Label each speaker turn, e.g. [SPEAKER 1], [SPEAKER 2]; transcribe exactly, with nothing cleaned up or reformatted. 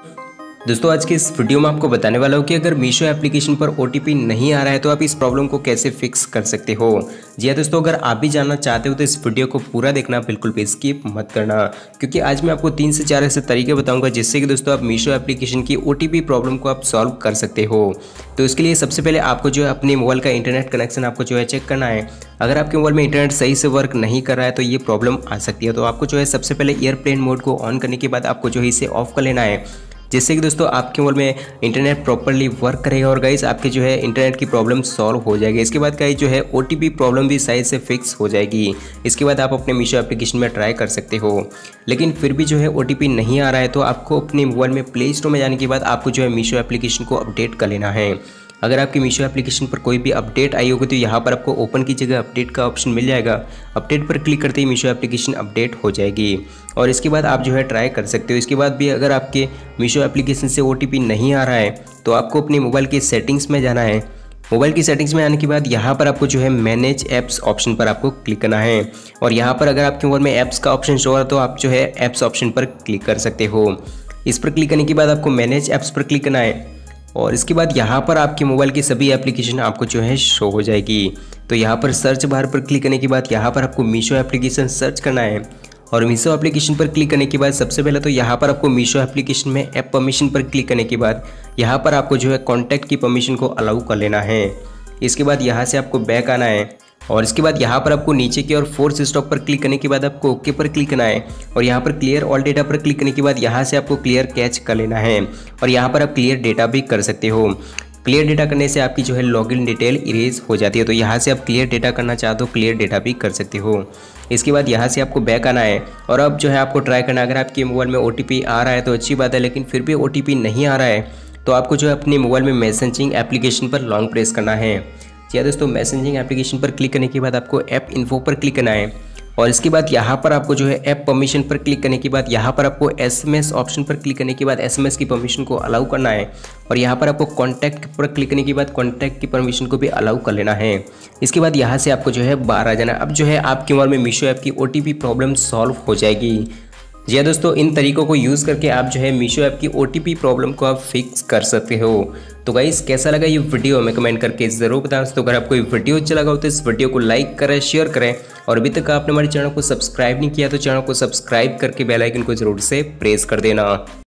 [SPEAKER 1] दोस्तों आज के इस वीडियो में आपको बताने वाला हूँ कि अगर मीशो एप्लीकेशन पर ओटीपी नहीं आ रहा है तो आप इस प्रॉब्लम को कैसे फिक्स कर सकते हो। जी हाँ दोस्तों, अगर आप भी जानना चाहते हो तो इस वीडियो को पूरा देखना, बिल्कुल भी स्किप मत करना, क्योंकि आज मैं आपको तीन से चार ऐसे तरीके बताऊंगा जिससे कि दोस्तों आप मीशो एप्लीकेशन की ओटीपी प्रॉब्लम को आप सॉल्व कर सकते हो। तो इसके लिए सबसे पहले आपको जो है अपने मोबाइल का इंटरनेट कनेक्शन आपको जो है चेक करना है। अगर आपके मोबाइल में इंटरनेट सही से वर्क नहीं कर रहा है तो ये प्रॉब्लम आ सकती है। तो आपको जो है सबसे पहले एयरप्लेन मोड को ऑन करने के बाद आपको जो है इसे ऑफ कर लेना है, जिससे कि दोस्तों आपके मोबाइल में इंटरनेट प्रॉपर्ली वर्क करेगा और गाइस आपके जो है इंटरनेट की प्रॉब्लम सॉल्व हो जाएगी। इसके बाद गाइस जो है ओटीपी प्रॉब्लम भी सही से फिक्स हो जाएगी। इसके बाद आप अपने मीशो एप्लीकेशन में ट्राई कर सकते हो। लेकिन फिर भी जो है ओटीपी नहीं आ रहा है तो आपको अपने मोबाइल में प्ले स्टोर में जाने के बाद आपको जो है मीशो एप्लीकेशन को अपडेट कर लेना है। अगर आपकी मीशो एप्लीकेशन पर कोई भी अपडेट आई होगी तो यहाँ पर आपको ओपन की जगह अपडेट का ऑप्शन मिल जाएगा। अपडेट पर क्लिक करते ही मीशो एप्लीकेशन अपडेट हो जाएगी और इसके बाद आप जो है ट्राई कर सकते हो। इसके बाद भी अगर आपके मीशो एप्लीकेशन से ओटीपी नहीं आ रहा है तो आपको अपने मोबाइल की सेटिंग्स में जाना है। मोबाइल की सेटिंग्स में आने के बाद यहाँ पर आपको जो है मैनेज ऐप्स ऑप्शन पर आपको क्लिक करना है और यहाँ पर अगर आपके मोबाइल में ऐप्स का ऑप्शन शो हो रहा है तो आप जो है ऐप्स ऑप्शन पर क्लिक कर सकते हो। इस पर क्लिक करने के बाद आपको मैनेज ऐप्स पर क्लिक करना है और इसके बाद यहाँ पर आपके मोबाइल की सभी एप्लीकेशन आपको जो है शो हो जाएगी। तो यहाँ पर सर्च बार पर क्लिक करने के बाद यहाँ पर आपको मीशो एप्लीकेशन सर्च करना है और मीशो एप्लीकेशन पर क्लिक करने के बाद सबसे पहले तो यहाँ पर आपको मीशो एप्लीकेशन में ऐप परमिशन पर क्लिक करने के बाद यहाँ पर आपको जो है कॉन्टैक्ट की परमिशन को अलाउ कर लेना है। इसके बाद यहाँ से आपको बैक आना है और इसके बाद यहाँ पर आपको नीचे की और फोर्स स्टॉप पर क्लिक करने के बाद आपको ओके पर क्लिक करना है और यहाँ पर क्लियर ऑल डेटा पर क्लिक करने के बाद यहाँ से आपको क्लियर कैच कर लेना है और यहाँ पर आप क्लियर डेटा भी कर सकते हो। क्लियर डेटा करने से आपकी जो है लॉगिन डिटेल इरेज हो जाती है। तो यहाँ से आप क्लियर डेटा करना चाहते हो क्लियर डेटा भी कर सकते हो। इसके बाद यहाँ से आपको बैक आना है और अब जो है आपको ट्राई करना है। अगर आपके मोबाइल में ओटीपी आ रहा है तो अच्छी बात है, लेकिन फिर भी ओटीपी नहीं आ रहा है तो आपको जो है अपने मोबाइल में मैसेजिंग एप्लीकेशन पर लॉन्ग प्रेस करना है। जी दोस्तों, मैसेजिंग एप्लीकेशन पर क्लिक करने के बाद आपको ऐप इन्फो पर क्लिक करना है और इसके बाद यहाँ पर आपको जो है ऐप परमिशन पर क्लिक करने के बाद यहाँ पर आपको एसएमएस ऑप्शन पर क्लिक करने के बाद एसएमएस की परमिशन को अलाउ करना है और यहाँ पर आपको कॉन्टैक्ट पर क्लिक करने के बाद कॉन्टैक्ट की परमिशन को भी अलाउ कर लेना है। इसके बाद यहाँ से आपको जो है बाहर आ जाना। अब जो है आपके मोबाइल में मीशो ऐप की ओटीपी प्रॉब्लम सॉल्व हो जाएगी। जी हाँ दोस्तों, इन तरीकों को यूज़ करके आप जो है मीशो ऐप की ओटीपी प्रॉब्लम को आप फिक्स कर सकते हो। तो गाइस कैसा लगा ये वीडियो हमें कमेंट करके ज़रूर बताएं। तो अगर आपको ये वीडियो अच्छा लगा हो तो इस वीडियो को लाइक करें, शेयर करें और अभी तक आपने हमारे चैनल को सब्सक्राइब नहीं किया तो चैनल को सब्सक्राइब करके बेल आइकन को जरूर से प्रेस कर देना।